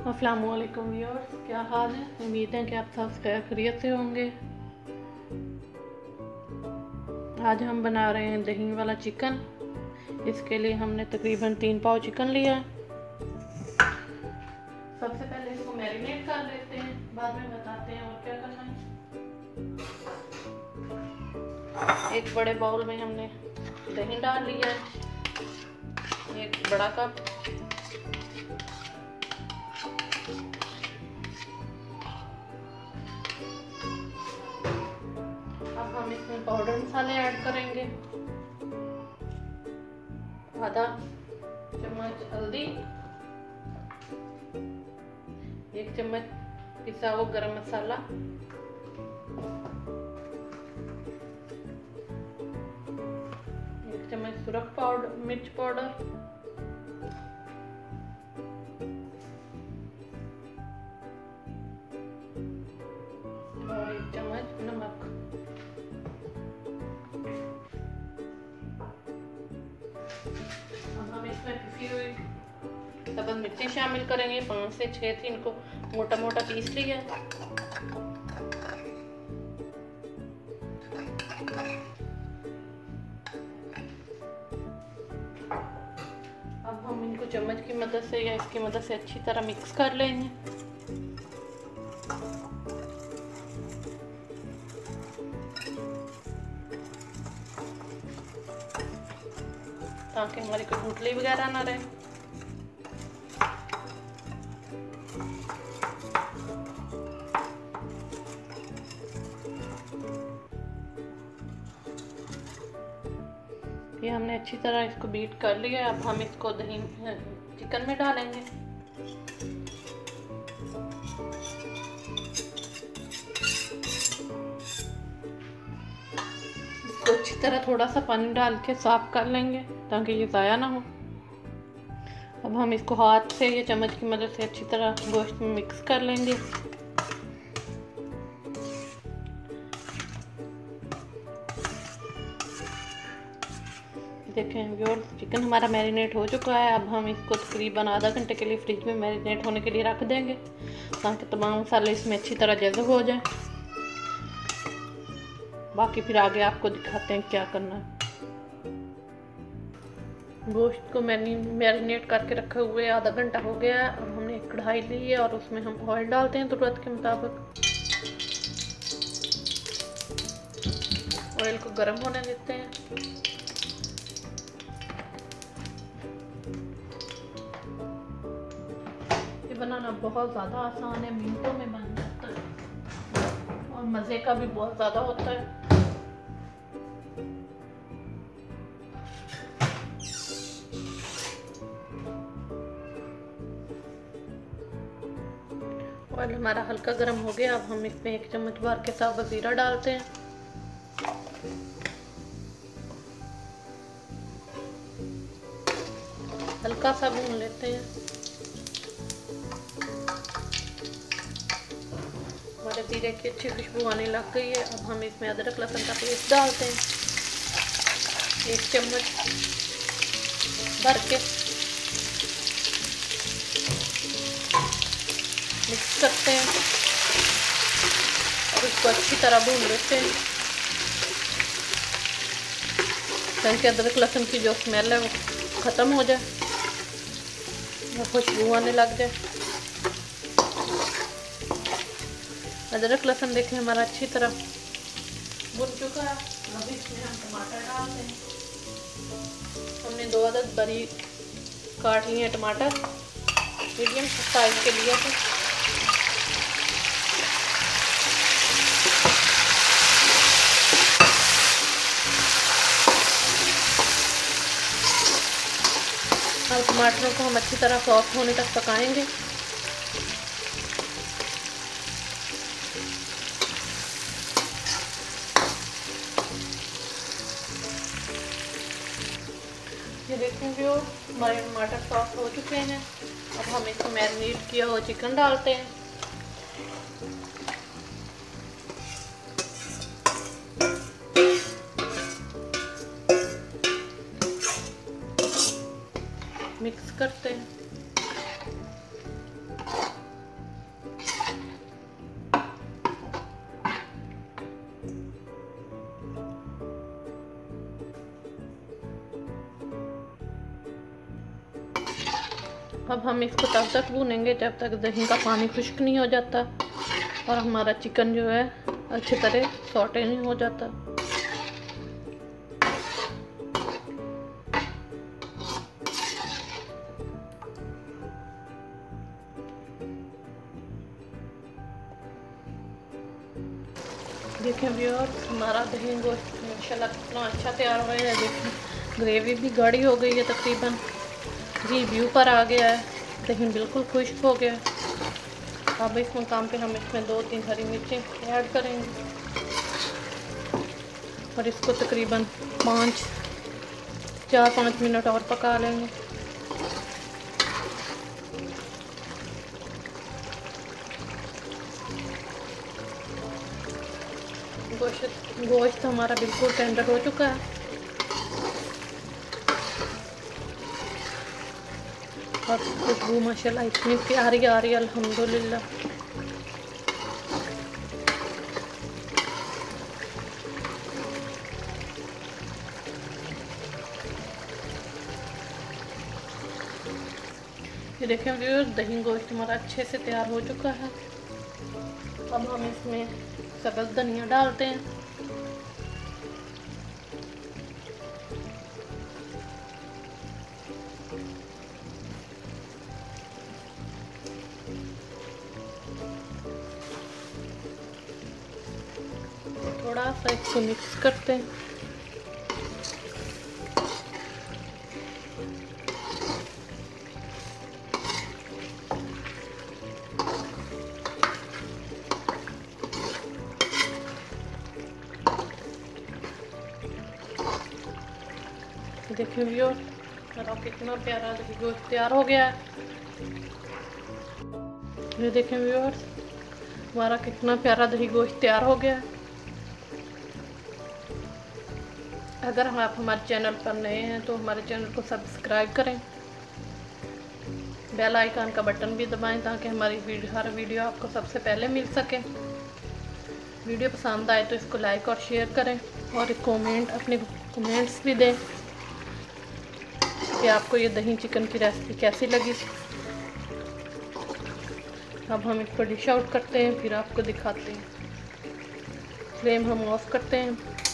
अस्सलामुअलैकुम व्यूअर्स, क्या हाल है। उम्मीद है कि आप सब खैरियत से होंगे। आज हम बना रहे हैं दही वाला चिकन। इसके लिए हमने तकरीबन 3 पाव चिकन लिया है। सबसे पहले इसको मैरिनेट कर लेते हैं, बाद में बताते हैं और क्या करना है। एक बड़े बाउल में हमने दही डाल लिया है, एक बड़ा कप। अब हम इसमें पाउडर मसाले ऐड करेंगे। आधा चम्मच हल्दी, 1 चम्मच पिसा हुआ गरम मसाला, 1 चम्मच सुरख पाउडर, मिर्च पाउडर, और 1 चम्मच नमक। अब हम इसमें पिसी हुई सब्ज़ मिर्ची शामिल करेंगे। 5 से 6 थी, इनको मोटा मोटा पीस लिया। अब हम इनको चम्मच की मदद से या इसकी मदद से अच्छी तरह मिक्स कर लेंगे। ताकि हमारी कोई गुठली वगैरह ना रहे। ये हमने अच्छी तरह इसको बीट कर लिया। अब हम इसको दही चिकन में डालेंगे। इसको अच्छी तरह थोड़ा सा पानी डाल के साफ कर लेंगे ताकि ये ज़ाया ना हो। अब हम इसको हाथ से या चम्मच की मदद से अच्छी तरह गोश्त में मिक्स कर लेंगे। देखें व्यूअर्स, चिकन हमारा मैरिनेट हो चुका है। अब हम इसको तकरीबन आधा घंटे के लिए फ्रिज में मैरिनेट होने के लिए रख देंगे ताकि तमाम मसाले इसमें अच्छी तरह जज़ब हो जाए। बाकी फिर आगे आपको दिखाते हैं क्या करना है। गोश्त को मैरिनेट करके रखे हुए आधा घंटा हो गया है। अब हमने एक कढ़ाई ली है और उसमें हम ऑयल डालते हैं ज़रूरत के मुताबिक। ऑयल को गर्म होने देते हैं। ये बनाना बहुत ज़्यादा आसान है, मिनटों में बन जाता है और मज़े का भी बहुत ज़्यादा होता है। ऑयल हमारा हल्का गर्म हो गया। अब हम इसमें 1 चम्मच भर के साबुत ज़ीरा डालते हैं। हल्का सा भून लेते हैं। हमारे ज़ीरे की अच्छी खुशबू आने लग गई है। अब हम इसमें अदरक लहसुन का पेस्ट डालते हैं, 1 चम्मच भर के मिक्स करते हैं और इसको अच्छी तरह भून लेते हैं ताकि अदरक लहसुन की जो स्मेल है वो ख़त्म हो जाए, वो खुशबू आने लग जाए। अदरक लहसुन देखें हमारा अच्छी तरह भुन चुका है। अब इसमें हम टमाटर डालते हैं। हमने 2 अदद बारीक काट लिए टमाटर, मीडियम साइज के लिए थे। अब टमाटरों को हम अच्छी तरह सॉफ्ट होने तक पकाएंगे। ये देखेंगे हमारे टमाटर सॉफ्ट हो चुके हैं। अब हम इसको मैरिनेट किया हुआ चिकन डालते हैं। मिक्स करते हैं। अब हम इसको तब तक भूनेंगे जब तक दही का पानी खुश्क नहीं हो जाता और हमारा चिकन जो है अच्छी तरह सॉटे नहीं हो जाता। देखें व्यूअर्स, हमारा दही गोश्त माशाल्लाह कितना अच्छा तैयार हो गया है। देखें ग्रेवी भी गाढ़ी हो गई है तकरीबन, जी व्यू पर आ गया है, दही बिल्कुल खुश्क हो गया है। अब इस मुकाम पे हम इसमें 2-3 हरी मिर्चें ऐड करेंगे और इसको तकरीबन 4-5 मिनट और पका लेंगे। गोश्त हमारा बिल्कुल टेंडर हो चुका है और खुशबू माशाल्लाह इतनी प्यारी आ रही है अल्हम्दुलिल्लाह। ये देखें व्यूअर्स, दही गोश्त हमारा अच्छे से तैयार हो चुका है। अब हम इसमें सब्ज़ धनिया डालते हैं। थोड़ा सा इसको मिक्स करते हैं। देखिए व्यूअर्स, मेरा कितना प्यारा दही गोश्त तैयार हो गया है। ये देखें व्यूअर्स, हमारा कितना प्यारा दही गोश्त तैयार हो गया है। अगर आप हमारे चैनल पर नए हैं तो हमारे चैनल को सब्सक्राइब करें, बेल आइकन का बटन भी दबाएं ताकि हमारी हर वीडियो आपको सबसे पहले मिल सके। वीडियो पसंद आए तो इसको लाइक और शेयर करें और अपने कमेंट्स भी दें कि आपको ये दही चिकन की रेसिपी कैसी लगी। अब हम इसको डिश आउट करते हैं, फिर आपको दिखाते हैं। फ्लेम हम ऑफ करते हैं।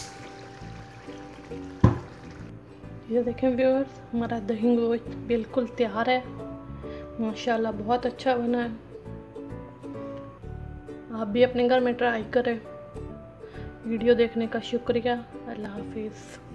ये देखें व्यूअर्स, हमारा दही गोश्त बिल्कुल तैयार है, माशाल्लाह बहुत अच्छा बना है। आप भी अपने घर में ट्राई करें। वीडियो देखने का शुक्रिया। अल्लाह हाफिज़।